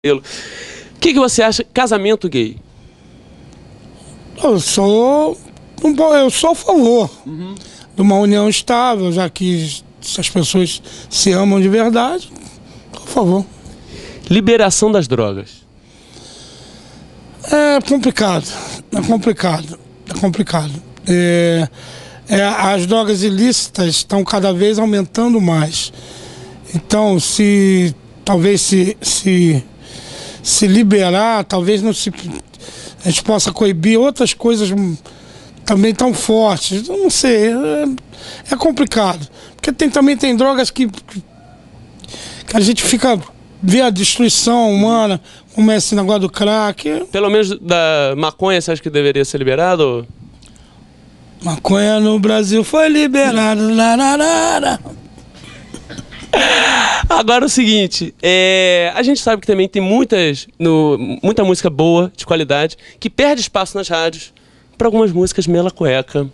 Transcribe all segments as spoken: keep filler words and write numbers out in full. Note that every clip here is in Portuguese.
O que, que você acha casamento gay? Eu sou um, eu sou a favor uhum. de uma união estável, já que se as pessoas se amam de verdade, por favor. Liberação das drogas. É complicado, é complicado, é complicado. É, é, as drogas ilícitas estão cada vez aumentando mais. Então, se talvez se, se, se liberar, talvez não se, a gente possa coibir outras coisas também tão fortes. Eu não sei, é, é complicado. Porque tem, também tem drogas que, que a gente fica... Ver a destruição humana, como é esse negócio do crack. Pelo menos da maconha, você acha que deveria ser liberado? Maconha no Brasil foi liberada. Agora o seguinte, é, a gente sabe que também tem muitas, no, muita música boa, de qualidade, que perde espaço nas rádios para algumas músicas mela cueca.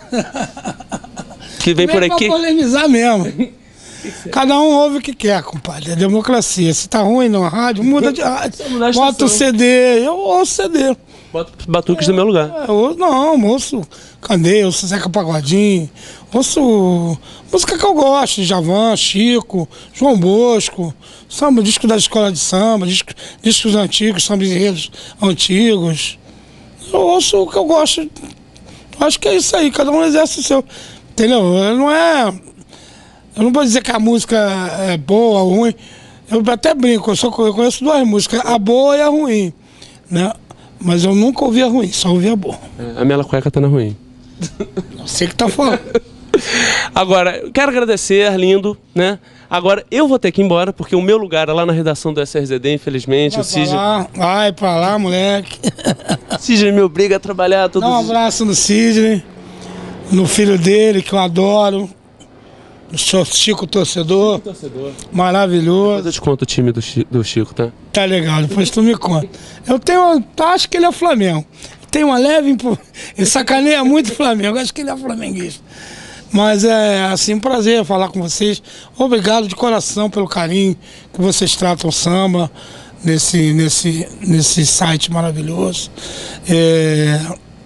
Que vem, vem por aqui. Pra polemizar mesmo. Cada um ouve o que quer, compadre. É democracia. Se tá ruim na rádio, muda de rádio. Bota o C D. Eu ouço C D. Bota os batuques é, do meu lugar. É, eu, não, ouço Candê, ouço Zeca Pagodinho. Ouço música que eu gosto. Djavan, Chico, João Bosco. Samba, disco da escola de samba, disco, discos antigos, samba enredos antigos. Eu ouço o que eu gosto. Eu acho que é isso aí. Cada um exerce o seu. Entendeu? Não é... Eu não vou dizer que a música é boa ou ruim. Eu até brinco, eu, só, eu conheço duas músicas, a boa e a ruim, né? Mas eu nunca ouvi a ruim, só ouvi a boa. É, a mela cueca tá na ruim. Você que tá falando. Agora, quero agradecer, Arlindo, né? Agora eu vou ter que ir embora, porque o meu lugar é lá na redação do S R Z D, infelizmente. Vai o Sidney... lá, vai pra lá, moleque. Sidney me obriga a trabalhar todos Dá um abraço no Sidney, no filho dele, que eu adoro. O Chico torcedor, Chico torcedor, maravilhoso. Depois eu te conto o time do Chico, do Chico, tá? Tá legal, depois tu me conta. Eu tenho, acho que ele é Flamengo. Tem uma leve, ele sacaneia muito o Flamengo, acho que ele é flamenguista. Mas é assim, um prazer falar com vocês. Obrigado de coração pelo carinho que vocês tratam o samba nesse, nesse, nesse site maravilhoso. É,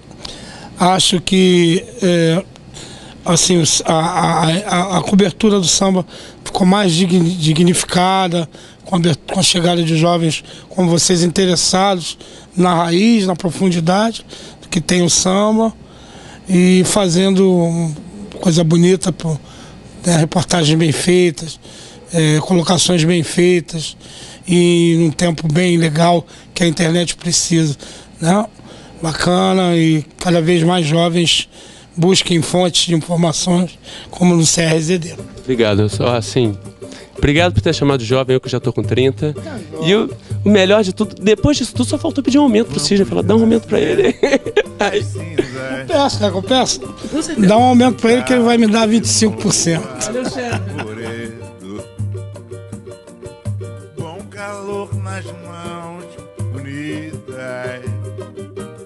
acho que... É, assim, a, a, a, a cobertura do samba ficou mais dignificada com a, com a chegada de jovens como vocês interessados na raiz, na profundidade que tem o samba e fazendo coisa bonita, por, né, reportagens bem feitas, é, colocações bem feitas e num tempo bem legal que a internet precisa, né? Bacana, e cada vez mais jovens busquem fontes de informações como no C R Z D. Obrigado, só assim. Obrigado por ter chamado de jovem, eu que já tô com trinta. Tá, e o, o melhor de tudo, depois disso tudo, só faltou pedir um aumento pro Sidney. Falar, dá um aumento pra ele. Aí. Eu peço, né? Eu peço. Dá um aumento pra ele que ele vai me dar vinte e cinco por cento. Bom calor nas mãos bonitas.